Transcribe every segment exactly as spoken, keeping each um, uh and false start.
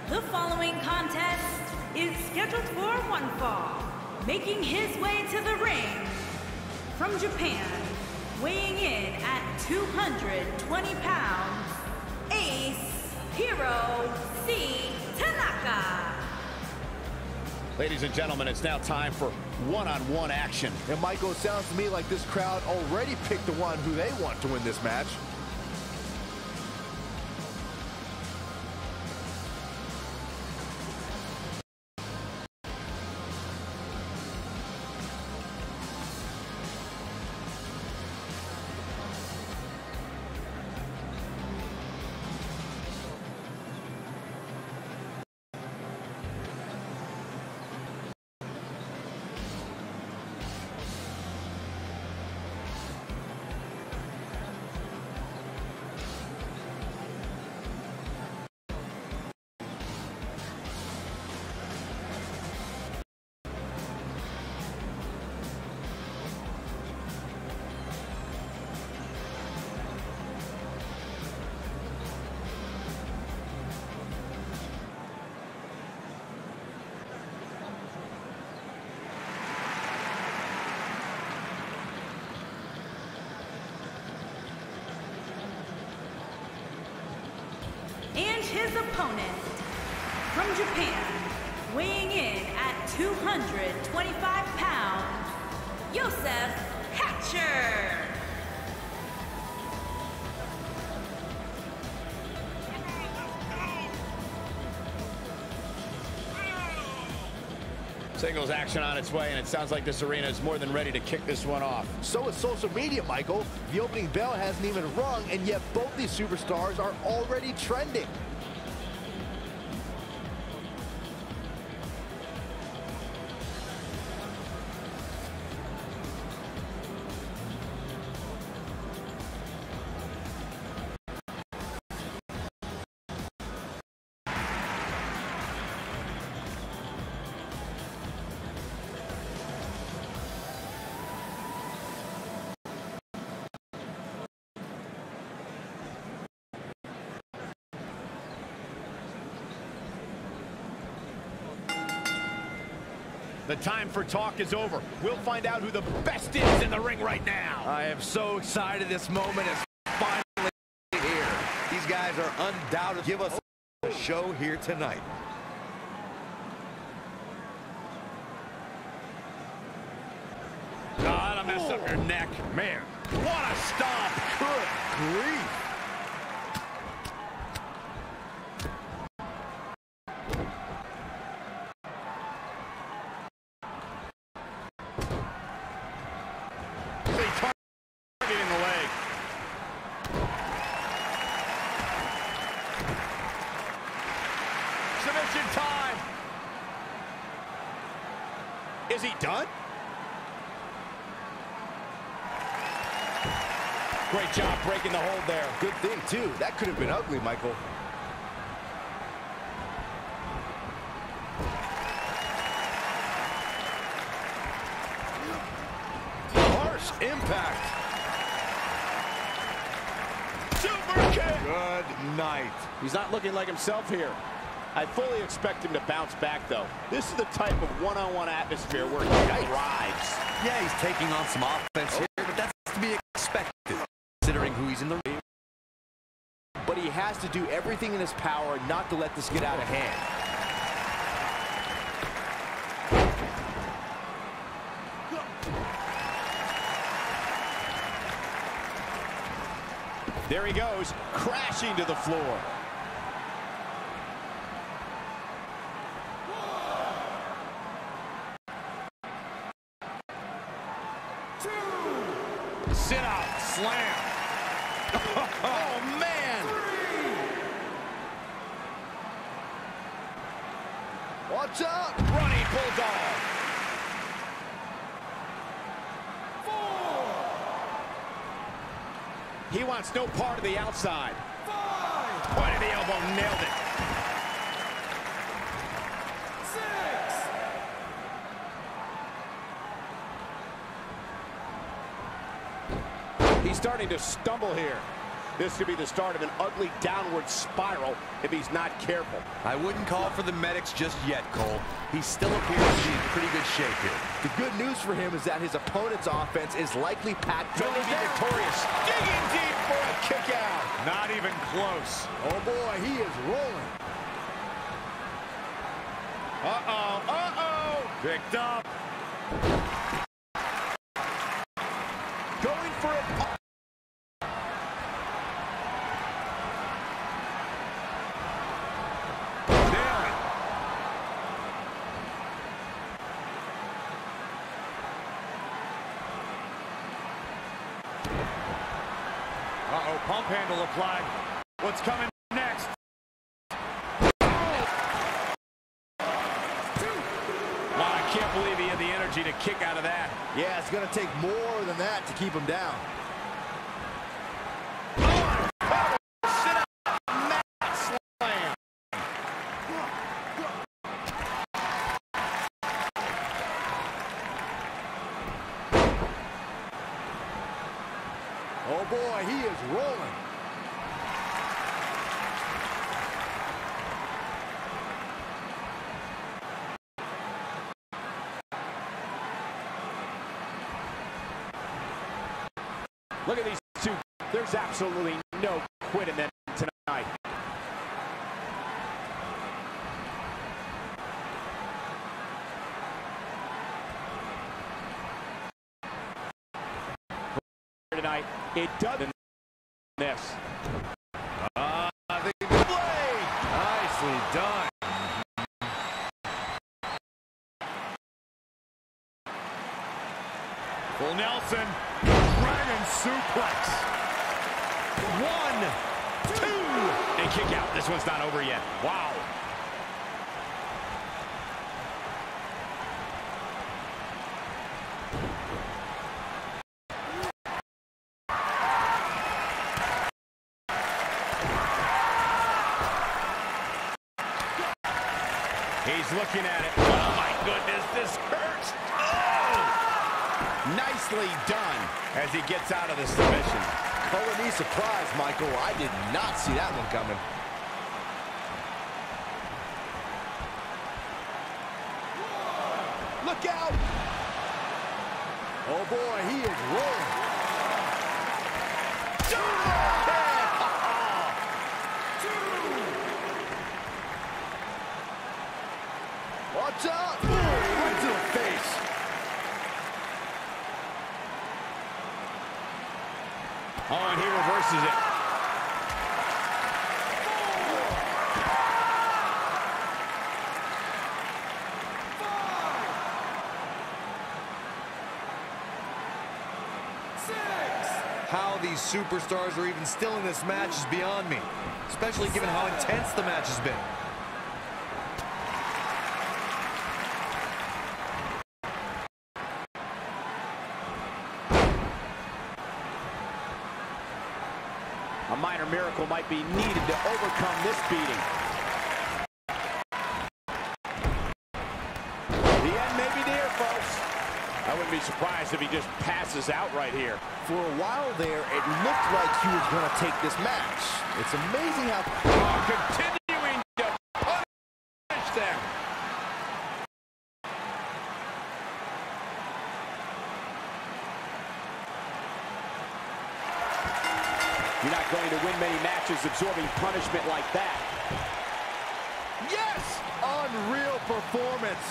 The following contest is scheduled for one fall. Making his way to the ring from Japan, weighing in at two hundred twenty pounds, Ace Hiroshi Tanaka. Ladies and gentlemen, it's now time for one-on-one action. And Michael, it sounds to me like this crowd already picked the one who they want to win this match. And his opponent, from Japan, weighing in at two hundred twenty-five pounds, Yosef Hatcher. Singles action on its way, and it sounds like this arena is more than ready to kick this one off. So is social media, Michael. The opening bell hasn't even rung, and yet both these superstars are already trending. The time for talk is over. We'll find out who the best is in the ring right now. I am so excited this moment is finally here. These guys are undoubted. Give us a show here tonight. Oh, that'll mess up your neck. Man, what a stomp. Good grief. Targeting the leg. Submission time. Is he done? Great job breaking the hold there. Good thing, too. That could have been ugly, Michael. Harsh impact. Super kick. Good night. He's not looking like himself here. I fully expect him to bounce back, though. This is the type of one-on-one atmosphere where he thrives. Yeah, he's taking on some offense here, but that's to be expected, considering who he's in the ring. But he has to do everything in his power not to let this get out of hand. There he goes, crashing to the floor. Two. Sit out, slam. Oh, man. Three. Watch out. Running bulldog. He wants no part of the outside. Five. Point of the elbow, nailed it. Six. He's starting to stumble here. This could be the start of an ugly downward spiral if he's not careful. I wouldn't call for the medics just yet, Cole. He still appears to be in pretty good shape here. The good news for him is that his opponent's offense is likely packed. Will he be victorious? Digging deep for a kick out. Not even close. Oh boy, he is rolling. Uh-oh, uh-oh. Picked up. Going for it. Uh-oh, pump handle applied. What's coming next? Wow, I can't believe he had the energy to kick out of that. Yeah, it's going to take more than that to keep him down. Oh boy, he is rolling. Look at these two. There's absolutely no quit in them tonight. Tonight, it doesn't this. Uh, the blade. Nicely done. Full Nelson. Dragon suplex. One, two, and kick out. This one's not over yet. Wow. He's looking at it. Oh, my goodness, this hurts. Oh! Nicely done as he gets out of the submission. Color me surprised, Michael. I did not see that one coming. Look out! Oh, boy, he is rolling. Watch out! Ooh, right to the face. Oh, and he reverses it. How these superstars are even still in this match is beyond me, especially given how intense the match has been. A minor miracle might be needed to overcome this beating. The end may be near, folks. I wouldn't be surprised if he just passes out right here. For a while there, it looked like he was going to take this match. It's amazing how... Oh, continuing to punish them. You're not going to win many matches absorbing punishment like that. Yes! Unreal performance.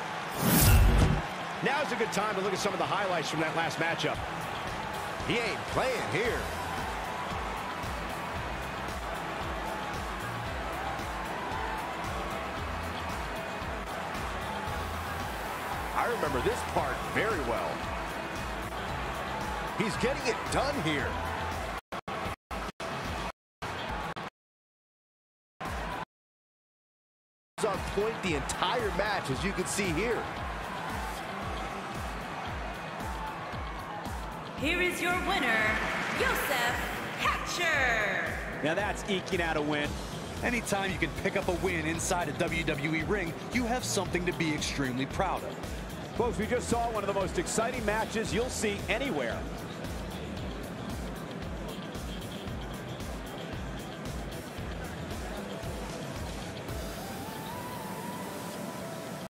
Now's a good time to look at some of the highlights from that last matchup. He ain't playing here. I remember this part very well. He's getting it done here. On point the entire match, as you can see here. Here is your winner, Yosef Hatcher. Now that's eking out a win. Anytime you can pick up a win inside a W W E ring, you have something to be extremely proud of. Folks, we just saw one of the most exciting matches you'll see anywhere.